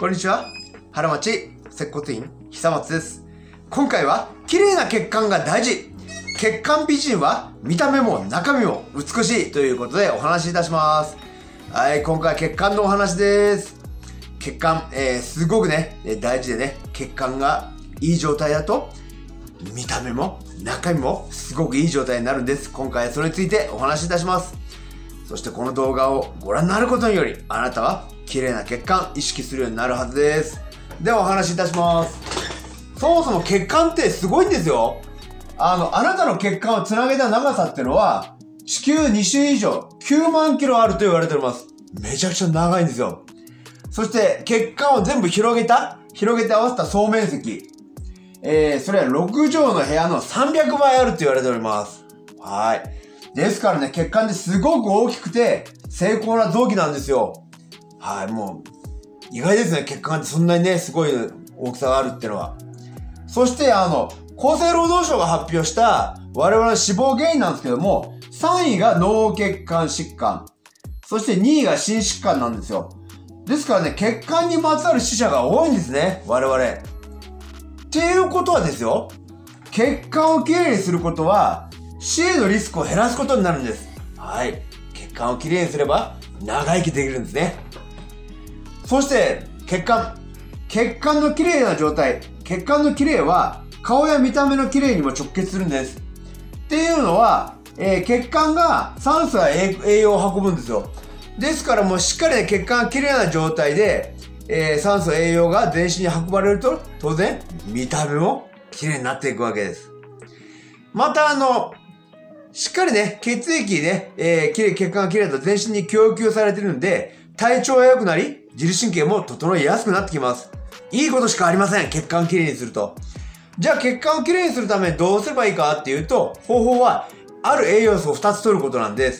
こんにちは。原町接骨院久松です。今回は綺麗な血管が大事。血管美人は見た目も中身も美しいということでお話しいたします。はい、今回は血管のお話です。血管、すごくね、大事でね、血管がいい状態だと見た目も中身もすごくいい状態になるんです。今回はそれについてお話しいたします。そしてこの動画をご覧になることにより、あなたは綺麗な血管意識するようになるはずです。ではお話しいたします。そもそも血管ってすごいんですよ。あなたの血管をつなげた長さっていうのは、地球2周以上9万キロあると言われております。めちゃくちゃ長いんですよ。そして血管を全部広げて合わせた総面積。それは6畳の部屋の300倍あると言われております。はい。ですからね、血管ってすごく大きくて、精巧な臓器なんですよ。はい、もう、意外ですね、血管ってそんなにね、すごい大きさがあるっていうのは。そして、厚生労働省が発表した我々の死亡原因なんですけども、3位が脳血管疾患。そして2位が心疾患なんですよ。ですからね、血管にまつわる死者が多いんですね、我々。っていうことはですよ、血管をきれいにすることは、死へのリスクを減らすことになるんです。はい。血管をきれいにすれば、長生きできるんですね。そして、血管のきれいな状態。血管のきれいは、顔や見た目のきれいにも直結するんです。っていうのは、血管が酸素や栄養を運ぶんですよ。ですからもうしっかりね、血管がきれいな状態で、酸素栄養が全身に運ばれると、当然、見た目もきれいになっていくわけです。またしっかりね、血液ね、血管がきれいだと全身に供給されているので、体調が良くなり、自律神経も整いやすくなってきます。いいことしかありません。血管をきれいにすると。じゃあ血管をきれいにするためにどうすればいいかっていうと、方法は、ある栄養素を2つ取ることなんです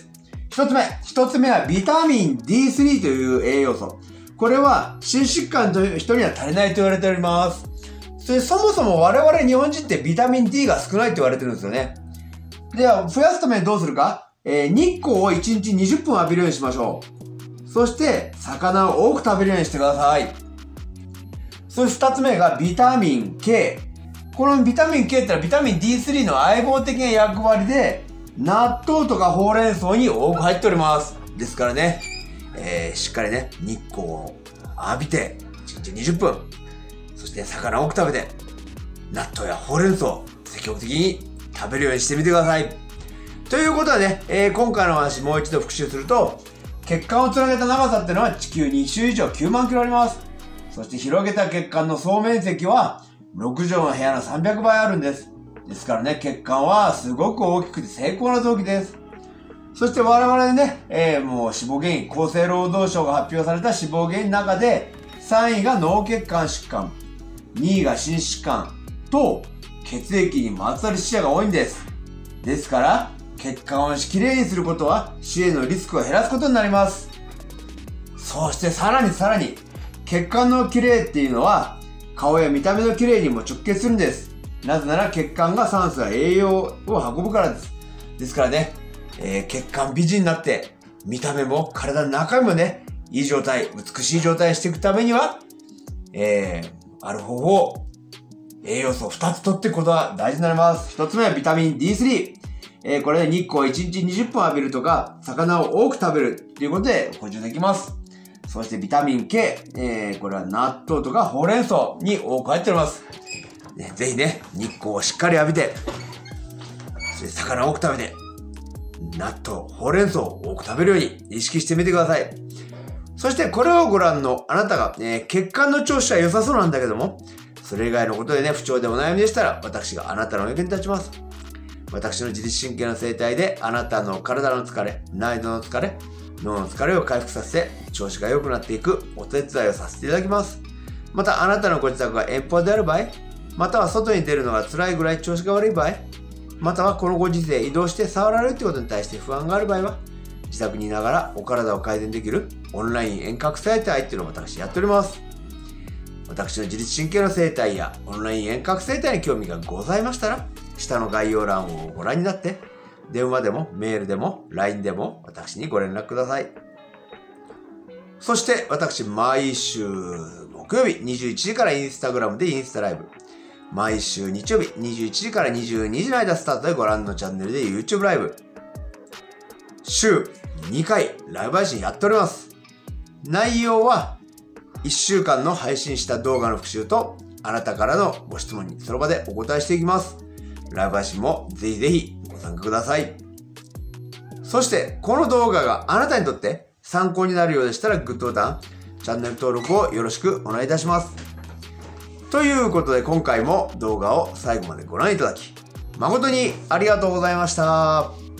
。1つ目はビタミン D3 という栄養素。これは、心疾患という人には足りないと言われております。そもそも我々日本人ってビタミン D が少ないと言われてるんですよね。では、増やすためにどうするか、日光を1日20分浴びるようにしましょう。そして、魚を多く食べるようにしてください。そして2つ目がビタミン K。このビタミン K ってのはビタミン D3 の相棒的な役割で、納豆とかほうれん草に多く入っております。ですからね、しっかりね、日光を浴びて、1日20分。そして魚を多く食べて、納豆やほうれん草、積極的に食べるようにしてみてください。ということでね、今回の話もう一度復習すると、血管をつなげた長さっていうのは地球2周以上9万キロあります。そして広げた血管の総面積は6畳の部屋の300倍あるんです。ですからね、血管はすごく大きくて精巧な臓器です。そして我々ね、もう死亡原因、厚生労働省が発表された死亡原因の中で、3位が脳血管疾患、2位が心疾患と、血液にまつわる死者が多いんです。ですから、血管をきれいにすることは死へのリスクを減らすことになります。そしてさらに、血管のきれいっていうのは、顔や見た目のきれいにも直結するんです。なぜなら血管が酸素や栄養を運ぶからです。ですからね、血管美人になって、見た目も体の中身もね、いい状態、美しい状態にしていくためには、ある方法、栄養素を2つ取っていくことが大事になります。1つ目はビタミン D3。これで日光を1日20分浴びるとか、魚を多く食べるということで補充できます。そしてビタミン K。これは納豆とかほうれん草に多く入っております。ぜひね、日光をしっかり浴びて、そして魚を多く食べて、納豆、ほうれん草を多く食べるように意識してみてください。そしてこれをご覧のあなたが、血管の調子は良さそうなんだけども、それ以外のことでね、不調でお悩みでしたら、私があなたのお役に立ちます。私の自律神経の生態で、あなたの体の疲れ、内臓の疲れ、脳の疲れを回復させて、調子が良くなっていくお手伝いをさせていただきます。また、あなたのご自宅が遠方である場合、または外に出るのが辛いぐらい調子が悪い場合、またはこのご時世移動して触られるということに対して不安がある場合は、自宅にいながらお体を改善できるオンライン遠隔生態っていうのを私やっております。私の自律神経の生態やオンライン遠隔生態に興味がございましたら、下の概要欄をご覧になって、電話でもメールでも LINE でも私にご連絡ください。そして私毎週木木曜日21時からインスタグラムでインスタライブ。毎週日曜日21時から22時の間スタートでご覧のチャンネルで YouTube ライブ。週2回ライブ配信やっております。内容は1週間の配信した動画の復習とあなたからのご質問にその場でお答えしていきます。ライブ配信もぜひぜひご参加ください。そしてこの動画があなたにとって参考になるようでしたらグッドボタン、チャンネル登録をよろしくお願いいたします。ということで今回も動画を最後までご覧いただき誠にありがとうございました。